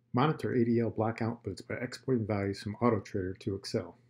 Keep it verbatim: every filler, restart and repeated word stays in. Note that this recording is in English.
Monitor A D L block outputs by exporting values from AutoTrader to Excel.